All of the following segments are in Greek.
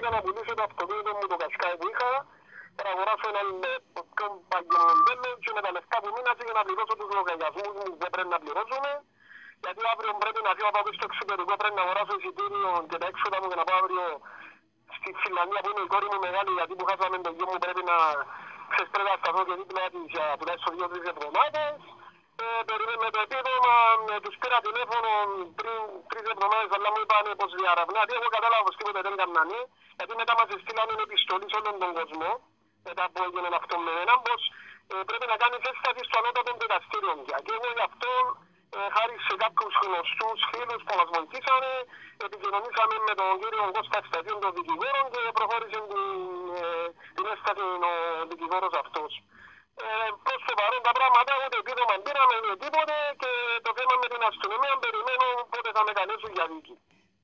έπρεπε να πουλήσω το αυτοκίνητο μου, το Κασκάι που είχα, να αγοράσω έναν πιο παγιωμένο και με τα λεφτά που μείνασε για να πληρώσω τους λογαριασμούς μου που δεν πρέπει να πληρώσουμε. Γιατί αύριο πρέπει να φύγω από στο εξωτερικό, πρέπει να αγοράσω εισιτήριο και τα έξοδα μου για να πάω αύριο στη Φιλανδία που είναι η κόρη μου μεγάλη, γιατί που χάσαμε το γιο μου πρέπει να πρέπει να σταθώ και δίπλα της για τουλάχιστον 2-3 εβδομάδες. Περιμένουμε το επίδομα, τους πήρα τηλέφωνο πριν 3 εβδομάδες, αλλά μου είπαν πως διαρευνάται. Εγώ κατάλαβα πως τίποτε δεν έκαναν, γιατί μετά μας στείλανε επιστολή σε όλον τον κόσμο, μετά που έγινε αυτό με έναν, πως πρέπει να κάνεις έσταση στο ανώτατο δικαστήριο. Και εγώ γι' αυτό, χάρη σε κάποιους γνωστούς φίλους που μας βοηθήσανε, επικοινωνήσαμε με τον κύριο Κώστα Σταθιών, τον δικηγόρο, και προχώρησε την έσταση ο δικηγόρος αυτός. Προς το παρόν τα πράγματα, ούτε επίδομα πήραμε ούτε τίποτε, και το θέμα με την αστυνομία περιμένω πότε θα με καλέσουν για δίκη.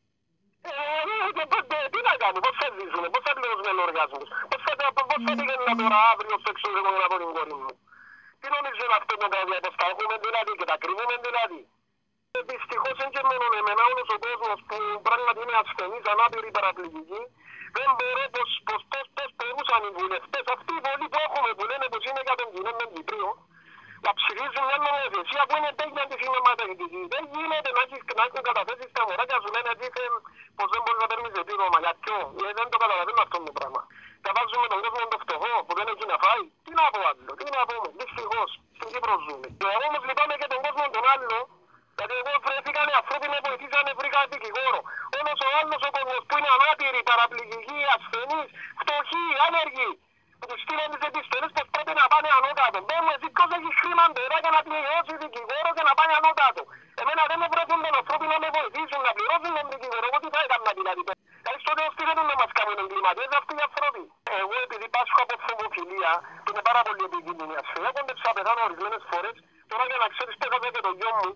Τι να κάνω, πώς θα ζήσουμε, πώς θα πληρώσουμε λογαριασμούς, πώς θα πήγαινα τώρα αύριο στο εξωτερικό για να δω την κόρη μου. Τι νομίζουν αυτό το πράγμα, πως τα έχουμε δηλαδή και τα κρύβουμε δηλαδή. Δυστυχώς είναι και εμένα όλος ο κόσμος που πράγματι είναι ασθενής, ανάπηροι, παραπληγικοί. Δεν μπορώ πως μπορούσαν οι βουλευτές, αυτή η βολή που έχουμε που λένε πως είναι για τον κοινό με Κυπρίο, να ψηφίζουν μια νομοθεσία που είναι τέτοια αντισυνομματική. Δεν γίνεται να έχουν καταθέσει στα μωράκια σου, λένε δίθεν πως δεν μπορεί να παίρνεις επίδομα. Για ποιο, δεν το καταλαβαίνω αυτό το πράγμα. Θα βάζουμε τον κόσμο το φτωχό που δεν έχει να φάει. Τι να πω άλλο, τι να πούμε, δυστυχώς, στην Κύπρο ζούμε. Εγώ όμως λυπάμαι και τον κόσμο τον άλλο, γιατί εγώ βρέθηκαν οι ανθρώποι με βοηθήσανε, βρήκα δικηγόρο. Όλος ο άλλος ο κόσμος που είναι ανάπηροι, παραπληγικοί, ασθενείς, φτωχοί, άνεργοι, που τους στείλαν τις επιστολές πως πρέπει να πάνε ανώτατο. Μπαίνουν εσύ ποιος έχει χρήμα τώρα για να πληρώσει δικηγόρο και να πάνε ανώτατο. Εμένα δεν με βρέθουν τον ανθρώποι να με βοηθήσουν, να πληρώσουν τον δικηγόρο. Εγώ τι θα έκανα δηλαδή. Στο τέλος τι θέλουν να μας κάνουν εγκληματίες αυτοί οι άνθρωποι. Εγώ επειδή πάσχω από φοβοφιλία, που είναι πάρα πολύ επικίνδυνη ασφαλεία, κόντεψα να πεθάνω ορισμένες φορές. Τώρα για να ξέρεις πέθασα και το γιο μου,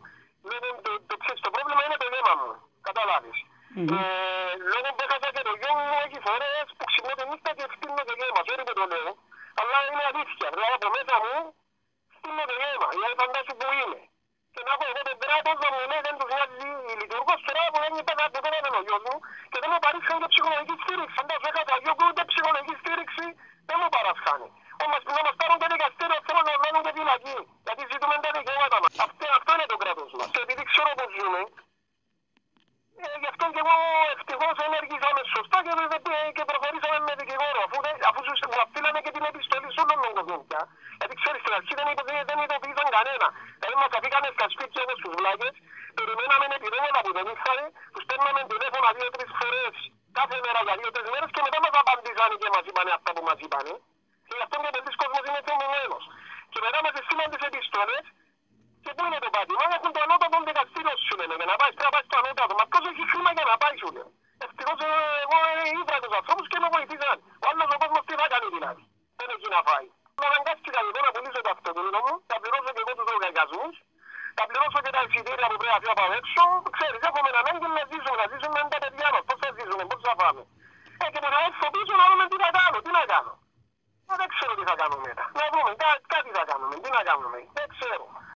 το πρόβλημα είναι το γέμα μου. Καταλάβεις. Λόγω που έχασα και το γιο μου, έχει φορές που ξυπνώ τη νύχτα και φτύνω το γέμα. Sorry που το λέω, αλλά είναι αλήθεια. Δηλαδή από μέσα μου φτύνω το γέμα. Δηλαδή φαντάσου που είναι. Και να πω εγώ τον κράτος να μου λέει δεν τους νοιάζει η λειτουργός τώρα που δεν είπε κάτι πέρα ο γιος μου και δεν μου παρήσχανε και ψυχολογική στήριξη. Φαντάσου έχασα γιο που ούτε ψυχολογική στήριξη δεν μου παράσχανε. Όμως να μας πάρουν και δικαστήριο θέλω να μένουν και φυλακή. Γιατί ζητούμε τα δικαιώματα μας. Αυτό είναι το κράτος μας. Και επειδή ξέρω πως ζούμε, γι' αυτό και εγώ ευτυχώς ενεργήσαμε σωστά και προχωρήσαμε με δικηγόρο. Αφού σου στείλανε και την επιστολή σε όλον τον κόσμο πια. Γιατί ξέρεις στην αρχή δεν ειδοποιήσαν κανένα. Δηλαδή μας αφήκανε στα σπίτια όπως τους βλάκες, περιμέναμε επιδόματα που δεν ήρθανε, τους παίρναμε τηλέφωνα 2-3 φορές κάθε μέρα για 2-3 μέρες και μετά μας απαντήσανε και μας είπανε αυτά που μας είπανε. Και γι' αυτό και πολλοί κόσμος είναι θυμωμένος. Και μετά μας στείλαν τις επιστολές και πού είναι το πάτημα, έχουν το ανώτατο δικαστήριο σου λένε, για να πάει στο ανώτατο. Μα ποιος έχει χρήμα για να πάει σου λένε. Ευτυχώς εγώ είδα τους ανθρώπους και με βοηθήσαν. Ο άλλος ο κόσμος τι θα κάνει δηλαδή. Δεν έχει να φάει. Αναγκάστηκα λοιπόν να πουλήσω το αυτοκίνητο μου, θα πληρώσω και εγώ τους λογαριασμούς, θα πληρώσω και τα εισιτήρια που πρέπει να φύγω από έξω. Ξέρεις, έχουμε ανάγκη να ζήσουμε με τα παιδιά μας. Πώς θα ζήσουμε, πώς θα πάμε. Και να έρθω πίσω να δούμε τι θα κάνω, τι να κάνω. Δεν ξέρω τι θα κάνω μετά. Να δούμε, κάτι θα κάνουμε, τι να κάνουμε. Δεν ξέρω.